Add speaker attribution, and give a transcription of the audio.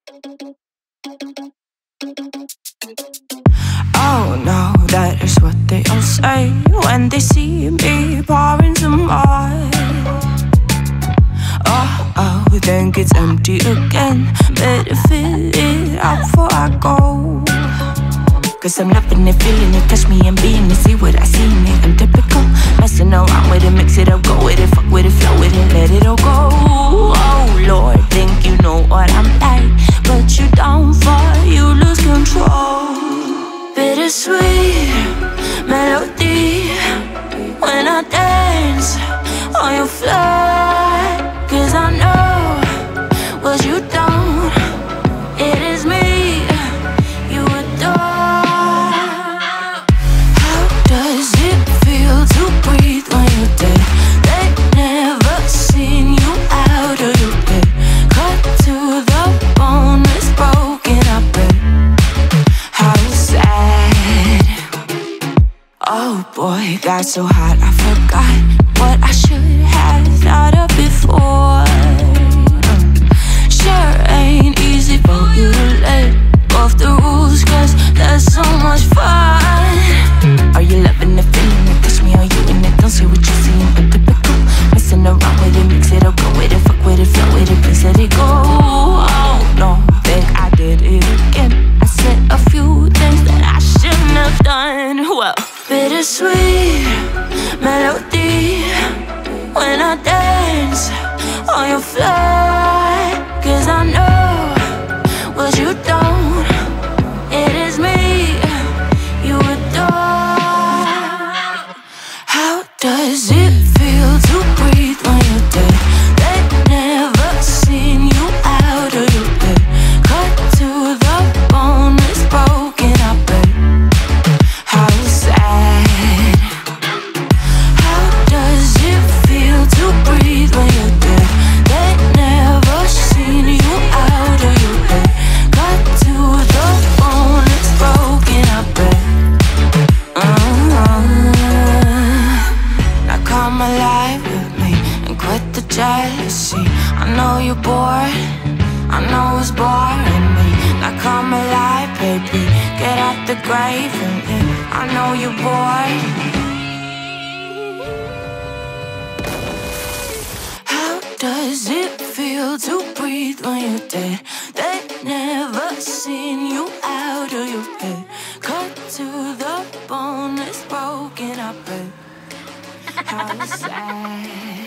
Speaker 1: Oh no, that is what they all say when they see me pouring some more. Oh, think it's empty again. Better fill it up before I go. Cause I'm loving it, feeling it, touch me and being it. See what I see in it, I'm typical. Messing around with it, mix it up, go with it, fuck with it, flow with it, let it all go. Oh Lord, think you know what I'm like, but you don't fall, you lose control. Bittersweet melody when I dance on your floor. Cause I know what you don't, it is me you adore. How does it feel to breathe when you're dead? They never seen you out of your bed. Cut to the bone, it's broken, I bet. How sad. Oh boy, got so hot I forgot what I should have thought of before. Sure ain't easy for you to let go of the rules, cause that's so much fun. Are you loving the feeling it? Touch me, are you in it? Don't say what you're seeing, but typical. Messing around with it, mix it up, go with it, fuck with it, flow with it, please let it go. Oh no, think I did it again. I said a few things that I shouldn't have done. Well, bittersweet melody when I dance on your floor. Cause I know what you don't, it is me you adore. How does it feel to breathe when you're dead? They never seen you out of your bed. Cut to the bone, it's broken, I bet. How sad. How does it feel to breathe when you're dead? They never seen you out of your bed. Cut to the bone, it's broken, I bet. Now come alive with me and quit the jealousy. I know you're bored, I know it's boring me. Now come alive, baby, get out the grave with me. I know you're bored. How does it feel to breathe when you're dead? They never seen you out of your head. Cut to the bone, it's broken, I bet. How sad.